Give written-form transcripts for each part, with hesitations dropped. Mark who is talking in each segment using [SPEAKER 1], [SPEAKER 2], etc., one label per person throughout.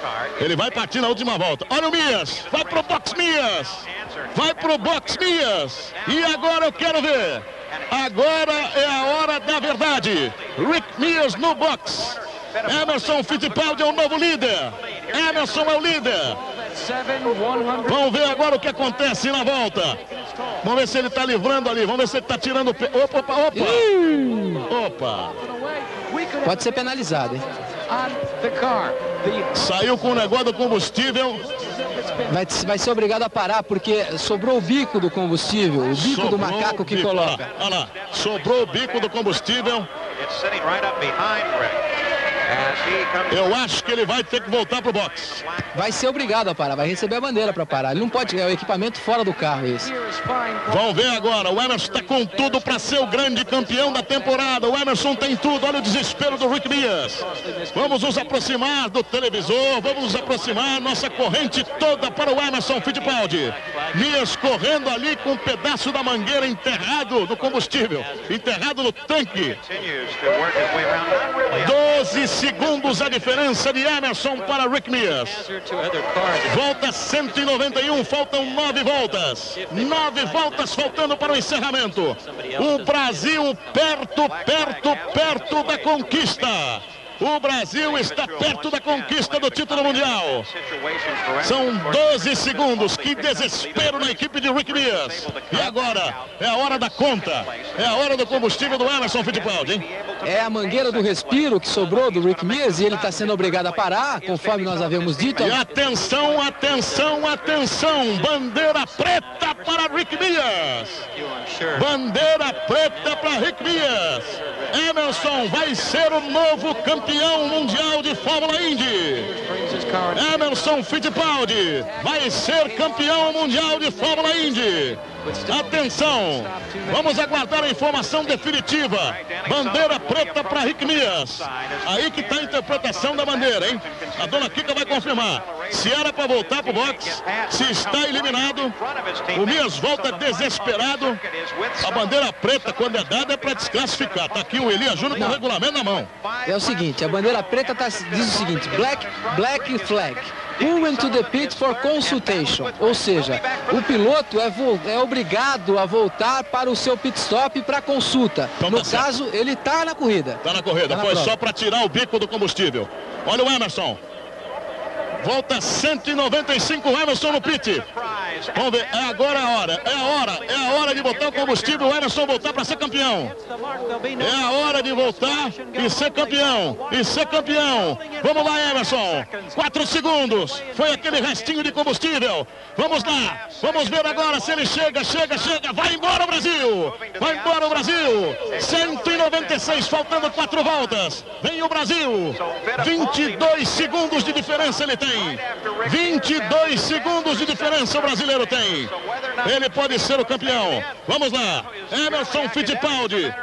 [SPEAKER 1] Ele vai partir na última volta. Olha o Mias. Vai pro box Mias. Vai pro box Mias. E agora eu quero ver. Agora é a hora da verdade. Rick Mias no box. Emerson Fittipaldi é o novo líder. Emerson é o líder. Vamos ver agora o que acontece na volta. Vamos ver se ele está livrando ali. Vamos ver se ele está tirando o pé. Opa, opa, opa. Opa.
[SPEAKER 2] Pode ser penalizado, hein?
[SPEAKER 1] Saiu com o negócio do combustível.
[SPEAKER 2] Vai ser obrigado a parar, porque sobrou o bico do combustível, o bico do macaco que coloca.
[SPEAKER 1] Olha lá, sobrou o bico do combustível. Eu acho que ele vai ter que voltar pro box.
[SPEAKER 2] Vai ser obrigado a parar, vai receber a bandeira para parar. Ele não pode, é o equipamento fora do carro esse.
[SPEAKER 1] Vamos ver agora, o Emerson está com tudo para ser o grande campeão da temporada. O Emerson tem tudo, olha o desespero do Rick Mias. Vamos nos aproximar do televisor, vamos nos aproximar, nossa corrente toda para o Emerson Fittipaldi. Mias correndo ali com um pedaço da mangueira enterrado no combustível, enterrado no tanque. 12 segundos a diferença de Emerson para Rick Mias. Volta 191, faltam 9 voltas. 9 voltas faltando para o encerramento. O Brasil perto da conquista. O Brasil está perto da conquista do título mundial. São 12 segundos. Que desespero na equipe de Rick Mias. E agora é a hora da conta. É a hora do combustível do Emerson Fittipaldi, hein?
[SPEAKER 2] É a mangueira do respiro que sobrou do Rick Mias e ele está sendo obrigado a parar, conforme nós havíamos dito.
[SPEAKER 1] E atenção, atenção, atenção. Bandeira preta para Rick Mias. Bandeira preta para Rick Mias. Emerson vai ser o novo campeão mundial de Fórmula Indy. Emerson Fittipaldi vai ser campeão mundial de Fórmula Indy. Atenção, vamos aguardar a informação definitiva. Bandeira preta para Rick Mias. Aí que está a interpretação da bandeira, hein? A dona Kika vai confirmar. Se era para voltar para o box, se está eliminado, o Mias volta desesperado. A bandeira preta, quando é dada, é para desclassificar. Está aqui o Elias Júnior com o regulamento na mão.
[SPEAKER 2] É o seguinte, a bandeira preta diz o seguinte: black flag. Who went to the pit for consultation? Ou seja, o piloto é obrigado a voltar para o seu pit stop para consulta. Então, no caso, ele está na corrida.
[SPEAKER 1] Está na corrida, foi só para tirar o bico do combustível. Olha o Emerson. Volta 195, Emerson no pit. Vamos ver, agora a hora. É a hora de botar o combustível, o Emerson voltar para ser campeão. É a hora de voltar e ser campeão. Vamos lá, Emerson. 4 segundos. Foi aquele restinho de combustível. Vamos lá. Vamos ver agora se ele chega. Vai embora o Brasil. 196, faltando 4 voltas. Vem o Brasil. 22 segundos de diferença ele tem. 22 segundos de diferença o brasileiro tem. Ele pode ser o campeão. Vamos lá. Emerson Fittipaldi.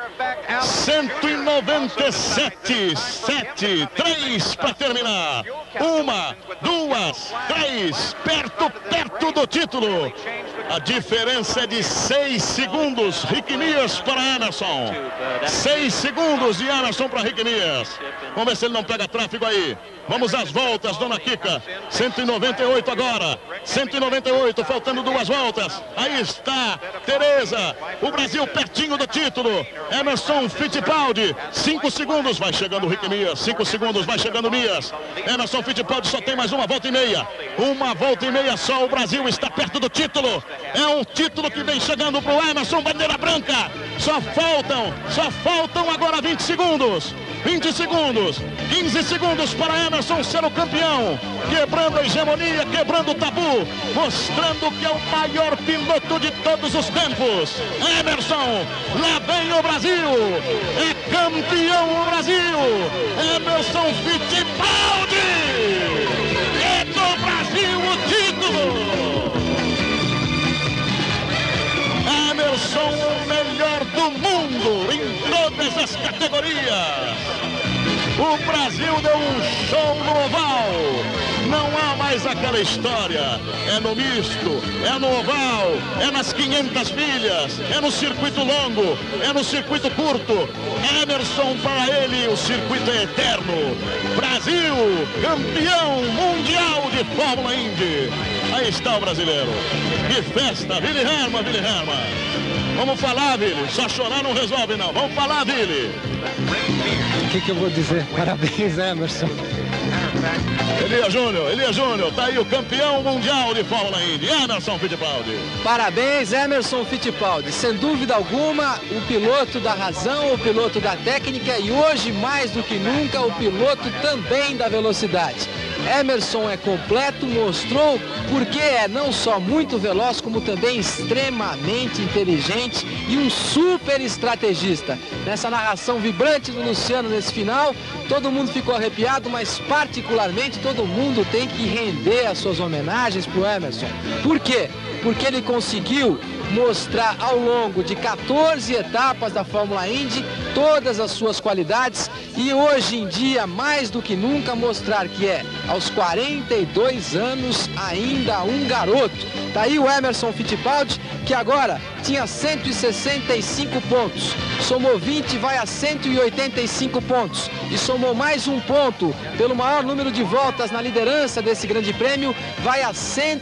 [SPEAKER 1] 197, 3 para terminar. 1, 2, 3. Perto do título. A diferença é de 6 segundos. Rick Mias para Emerson. 6 segundos de Emerson para Rick Mias. Vamos ver se ele não pega tráfego aí. Vamos às voltas, dona Kika. 198 agora. 198, faltando 2 voltas. Aí está Tereza. O Brasil pertinho do título. Emerson Fittipaldi. 5 segundos. Vai chegando o Rick Mias. 5 segundos. Vai chegando o Mias. Emerson Fittipaldi só tem mais 1 volta e meia. 1 volta e meia só. O Brasil está perto do título. É um título que vem chegando para o Emerson. Bandeira branca. Só faltam agora 20 segundos. 20 segundos. 15 segundos para Emerson ser o campeão. Quebrando a hegemonia, quebrando o tabu. Mostrando que é o maior piloto de todos os tempos. Emerson, lá vem o Brasil. É campeão o Brasil. Emerson Fittipaldi. É do Brasil o título. Emerson, o melhor do mundo em todas as categorias. O Brasil deu um show no oval. Não há mais aquela história. É no misto, é no oval, é nas 500 milhas, é no circuito longo, é no circuito curto. Emerson, para ele, o circuito é eterno. Brasil, campeão mundial. Fórmula Indy. Aí está o brasileiro. Que festa, Willy Hermann, Willy Hermann. Vamos falar, Willy. Só chorar não resolve, não. Vamos falar, Willy.
[SPEAKER 2] O que eu vou dizer? Parabéns, Emerson.
[SPEAKER 1] Elias Júnior, tá aí o campeão mundial de Fórmula Indy, Emerson Fittipaldi.
[SPEAKER 2] Parabéns, Emerson Fittipaldi. Sem dúvida alguma, o piloto da razão, o piloto da técnica e hoje, mais do que nunca, o piloto também da velocidade. Emerson é completo, mostrou porque é não só muito veloz, como também extremamente inteligente e um super estrategista. Nessa narração vibrante do Luciano nesse final, todo mundo ficou arrepiado, mas particularmente todo mundo tem que render as suas homenagens para o Emerson. Por quê? Porque ele conseguiu mostrar ao longo de 14 etapas da Fórmula Indy todas as suas qualidades e hoje em dia, mais do que nunca, mostrar que é, aos 42 anos, ainda um garoto. Tá aí o Emerson Fittipaldi, que agora tinha 165 pontos, somou 20 e vai a 185 pontos e somou mais um ponto pelo maior número de voltas na liderança desse grande prêmio, vai a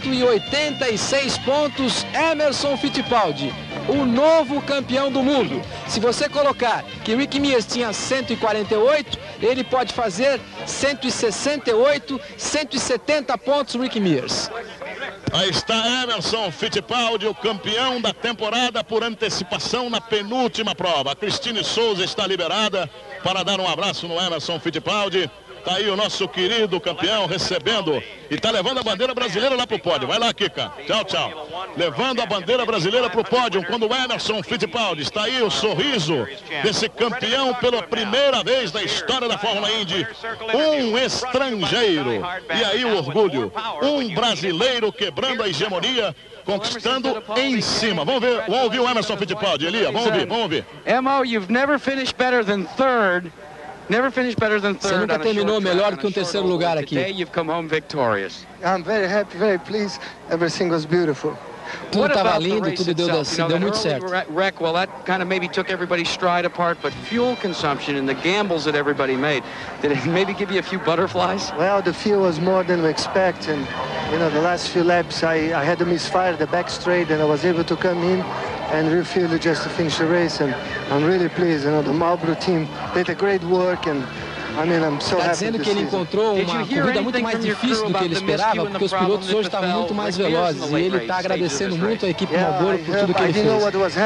[SPEAKER 2] 186 pontos, Emerson Fittipaldi, o novo campeão do mundo. Se você colocar que Rick Mears tinha 148, ele pode fazer 168, 170 pontos Rick Mears.
[SPEAKER 1] Aí está Emerson Fittipaldi, o campeão da temporada por antecipação na penúltima prova. A Cristine Souza está liberada para dar um abraço no Emerson Fittipaldi. Tá aí o nosso querido campeão recebendo e tá levando a bandeira brasileira lá pro pódio. Vai lá, Kika. Tchau, tchau. Levando a bandeira brasileira pro pódio quando o Emerson Fittipaldi. Está aí o sorriso desse campeão pela primeira vez na história da Fórmula Indy. Um estrangeiro. E aí o orgulho. Um brasileiro quebrando a hegemonia, conquistando em cima. Vamos ouvir o Emerson Fittipaldi. Elia, vamos ouvir.
[SPEAKER 3] Emo, you've never finished better than third.
[SPEAKER 2] Você nunca terminou melhor do que um terceiro lugar aqui.
[SPEAKER 4] I'm very happy, very pleased. Everything was beautiful.
[SPEAKER 2] Tudo estava lindo, tudo deu muito certo.
[SPEAKER 3] Wreck, well, that kind of maybe took everybody's stride apart, but fuel consumption and the gambles that everybody made, did it maybe give you a few butterflies?
[SPEAKER 4] Well, the fuel was more than we expect, and you know, the last few laps I had to misfire the back straight, and I was able to come in and refuel just to finish the race, and I'm really pleased. You know, the Marlboro team did a great work, and
[SPEAKER 2] Está dizendo que ele encontrou uma corrida muito mais difícil do que ele esperava, porque os pilotos hoje estavam muito mais velozes e ele está agradecendo muito a equipe Marlboro por tudo que ele fez.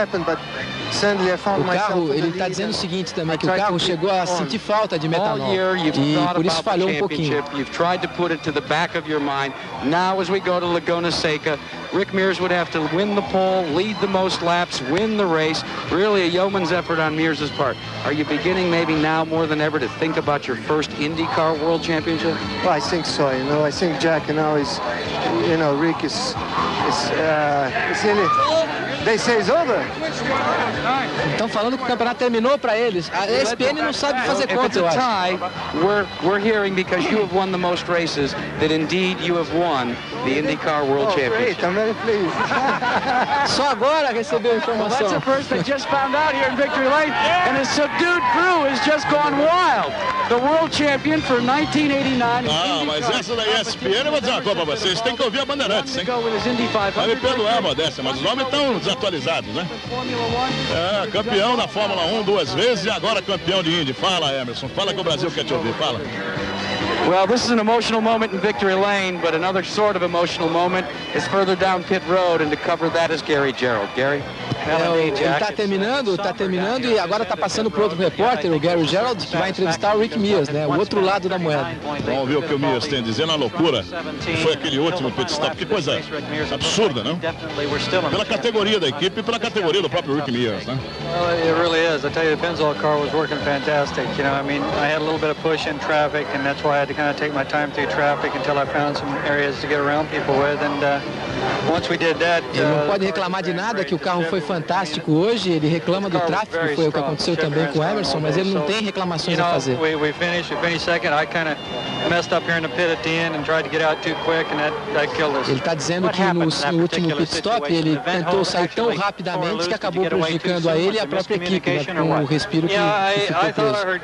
[SPEAKER 2] O carro, ele está dizendo o seguinte também, que o carro chegou a sentir falta de metanol e por isso falhou um pouquinho.
[SPEAKER 3] Rick Mears would have to win the pole, lead the most laps, win the race. Really a yeoman's effort on Mears' part. Are you beginning maybe now more than ever to think about your first IndyCar World Championship?
[SPEAKER 4] Well, I think so. You know, I think Jack now is, you know, Rick is really, they say it's over.
[SPEAKER 2] Estão falando que o campeonato terminou para eles. A ESPN não sabe fazer conta, eu acho.
[SPEAKER 3] We're hearing because you have won the most races that indeed you have won the IndyCar World Championship.
[SPEAKER 4] Great, I'm very pleased.
[SPEAKER 2] Só agora recebeu a informação.
[SPEAKER 3] Well, that's the first they just found out here in Victory Lane, and his subdued crew has just gone wild. The world champion for 1989.
[SPEAKER 1] Mas essa da ESPN, eu vou dizer uma coisa para vocês, tem que ouvir a Bandeirantes, hein? Vai me perdoar a modéstia, mas os homens estão desatualizados, né? Campeão da Fórmula 1 duas vezes e agora campeão de Indy. Fala, Emerson, fala que o Brasil quer te ouvir, fala.
[SPEAKER 3] Well, this is an emotional moment in Victory Lane, but another sort of emotional moment is further down pit road, and to cover that is Gary Gerould. Gary?
[SPEAKER 2] Ele está terminando e agora está passando para outro repórter, o Gary Gerould, que vai entrevistar o Rick Mears, né? O outro lado da moeda.
[SPEAKER 1] Vamos ver o que o Mears tem a dizer na loucura. Foi aquele último pit stop. Que coisa absurda, não? Pela categoria da equipe e pela categoria do próprio Rick Mears, né?
[SPEAKER 5] Well, it really is. I tell you, the Pennzoil car was working fantastic. You know, I mean, I had a little bit of push in traffic, and that's why I had to kind of take my time through traffic until I found some areas to get around people with. And
[SPEAKER 2] Ele não pode reclamar de nada, que o carro foi fantástico hoje, ele reclama do tráfego, foi o que aconteceu também com o Emerson, mas ele não tem reclamações a fazer. Ele está dizendo que no último pit stop ele tentou sair tão rapidamente que acabou prejudicando a ele e a própria equipe, né, com o respiro que ficou preso.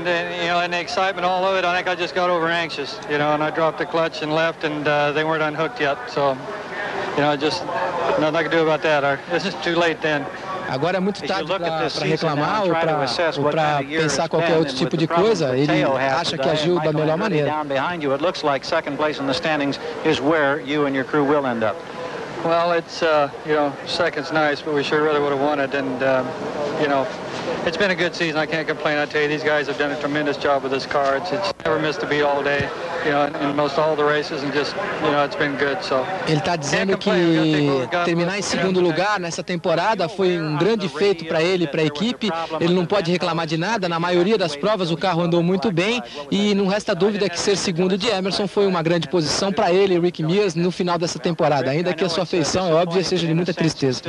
[SPEAKER 2] Agora é muito tarde para reclamar ou para pensar qualquer outro tipo de coisa. Ele acha que agiu da melhor maneira.
[SPEAKER 5] Well, it's, second's nice, but we sure really would have won it. And, it's been a good season. I can't complain. I tell you, these guys have done a tremendous job with this car. It's never missed a beat all day, in most all the races, and just, it's been good. So.
[SPEAKER 2] Ele está dizendo que terminar em segundo lugar nessa temporada foi um grande feito para ele e para a equipe. Ele não pode reclamar de nada. Na maioria das provas o carro andou muito bem e não resta dúvida que ser segundo de Emerson foi uma grande posição para ele e Rick Mears no final dessa temporada, ainda que a sua feição, é óbvio, seja de muita tristeza.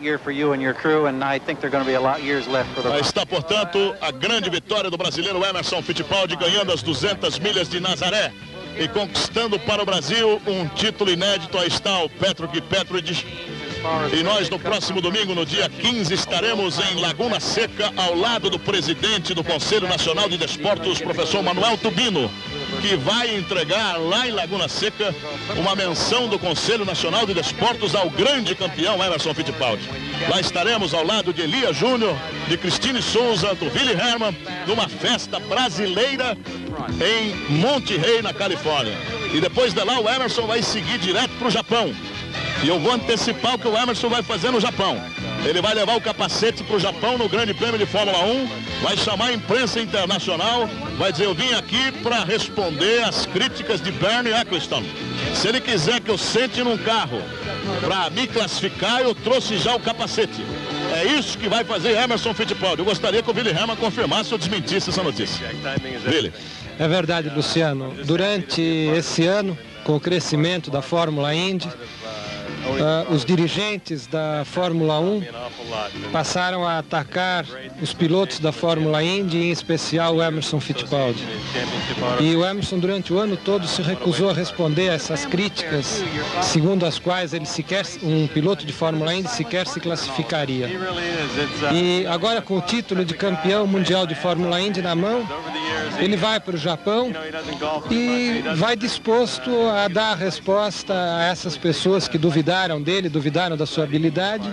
[SPEAKER 1] Aí está, portanto, a grande vitória do brasileiro Emerson Fittipaldi, ganhando as 200 milhas de Nazaré e conquistando para o Brasil um título inédito. Aí está o Patrick Petridge. E nós, no próximo domingo, no dia 15, estaremos em Laguna Seca, ao lado do presidente do Conselho Nacional de Desportos, professor Manuel Tubino, que vai entregar lá em Laguna Seca uma menção do Conselho Nacional de Desportos ao grande campeão Emerson Fittipaldi. Lá estaremos ao lado de Elia Júnior, de Cristine Souza, do Willy Hermann, numa festa brasileira em Monte Rey, na Califórnia. E depois de lá o Emerson vai seguir direto para o Japão. E eu vou antecipar o que o Emerson vai fazer no Japão. Ele vai levar o capacete para o Japão no Grande Prêmio de Fórmula 1, vai chamar a imprensa internacional, vai dizer: eu vim aqui para responder às críticas de Bernie Ecclestone. Se ele quiser que eu sente num carro para me classificar, eu trouxe já o capacete. É isso que vai fazer Emerson Fittipaldi. Eu gostaria que o Willy Hermann confirmasse ou desmentisse essa notícia. Willy.
[SPEAKER 6] É verdade, Luciano. Durante esse ano, com o crescimento da Fórmula Indy, os dirigentes da Fórmula 1 passaram a atacar os pilotos da Fórmula Indy, em especial o Emerson Fittipaldi. E o Emerson, durante o ano todo, se recusou a responder a essas críticas, segundo as quais um piloto de Fórmula Indy sequer se classificaria. E agora, com o título de campeão mundial de Fórmula Indy na mão, ele vai para o Japão e vai disposto a dar a resposta a essas pessoas que duvidaram dele, duvidaram da sua habilidade,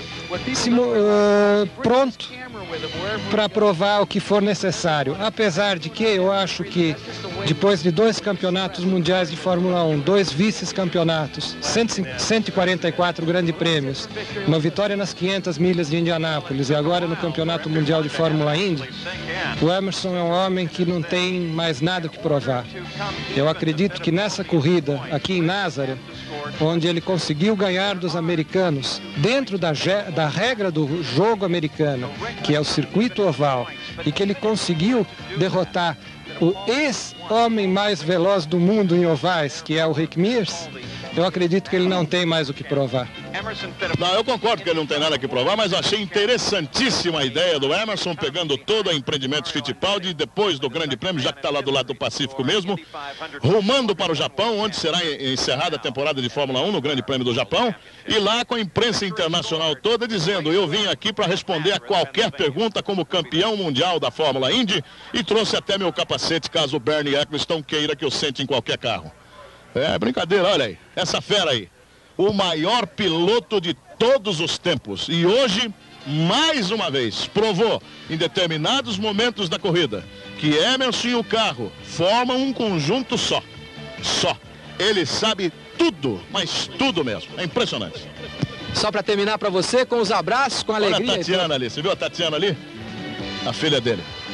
[SPEAKER 6] pronto para provar o que for necessário. Apesar de que eu acho que depois de 2 campeonatos mundiais de Fórmula 1, 2 vice-campeonatos, 144 grandes prêmios, uma vitória nas 500 milhas de Indianápolis e agora no Campeonato Mundial de Fórmula Indy, o Emerson é um homem que não tem mais nada que provar. Eu acredito que nessa corrida aqui em Nazaré, onde ele conseguiu ganhar dos americanos, dentro da regra do jogo americano, que é o circuito oval, e que ele conseguiu derrotar o ex-homem mais veloz do mundo em ovais, que é o Rick Mears, eu acredito que ele não tem mais o que provar.
[SPEAKER 1] Não, eu concordo que ele não tem nada que provar, mas eu achei interessantíssima a ideia do Emerson, pegando todo a Empreendimentos Fittipaldi, depois do Grande Prêmio, já que está lá do lado do Pacífico mesmo, rumando para o Japão, onde será encerrada a temporada de Fórmula 1 no Grande Prêmio do Japão, e lá com a imprensa internacional toda dizendo: eu vim aqui para responder a qualquer pergunta como campeão mundial da Fórmula Indy e trouxe até meu capacete caso o Bernie Ecclestone queira que eu sente em qualquer carro. É brincadeira, olha aí, essa fera aí, o maior piloto de todos os tempos, e hoje, mais uma vez, provou em determinados momentos da corrida que Emerson e o carro formam um conjunto só. Ele sabe tudo, mas tudo mesmo, é impressionante.
[SPEAKER 2] Só para terminar para você, com os abraços, com alegria.
[SPEAKER 1] Olha a Tatiana ali, você viu a Tatiana ali? A filha dele.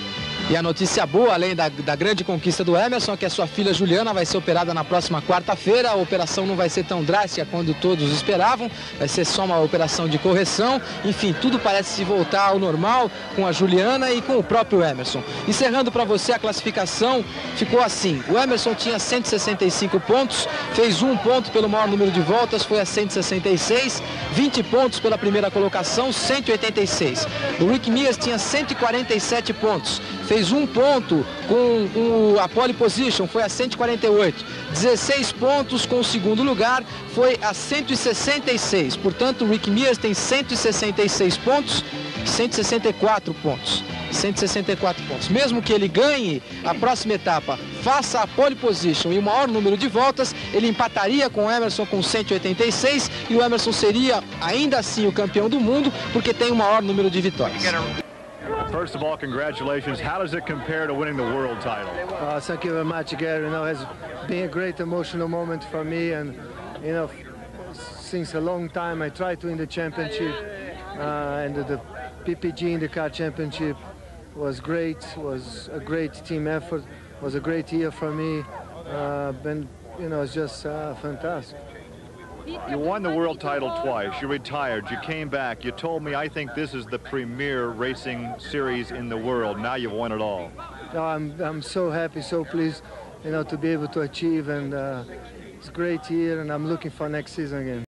[SPEAKER 2] E a notícia boa, além da grande conquista do Emerson, é que a sua filha Juliana vai ser operada na próxima quarta-feira. A operação não vai ser tão drástica quanto todos esperavam, vai ser só uma operação de correção. Enfim, tudo parece voltar ao normal com a Juliana e com o próprio Emerson. Encerrando para você a classificação, ficou assim: o Emerson tinha 165 pontos, fez 1 ponto pelo maior número de voltas, foi a 166, 20 pontos pela primeira colocação, 186. O Rick Mears tinha 147 pontos, fez 1 ponto com a pole position, foi a 148. 16 pontos com o segundo lugar, foi a 166. Portanto, o Rick Mears tem 166 pontos, 164 pontos. 164 pontos. Mesmo que ele ganhe a próxima etapa, faça a pole position e o maior número de voltas, ele empataria com o Emerson com 186 e o Emerson seria ainda assim o campeão do mundo porque tem o maior número de vitórias.
[SPEAKER 7] First of all, congratulations. How does it compare to winning the world title?
[SPEAKER 4] Thank you very much, Gary. You know, it's been a great emotional moment for me, and you know, since a long time I tried to win the championship, and the PPG IndyCar Championship was great. Was a great team effort. Was a great year for me. And you know, it's just fantastic.
[SPEAKER 7] You won the world title twice. You retired. You came back. You told me, I think this is the premier racing series in the world. Now you've won it all.
[SPEAKER 4] No, I'm so happy, so pleased, you know, to be able to achieve, and it's a great year, and I'm looking for next season again.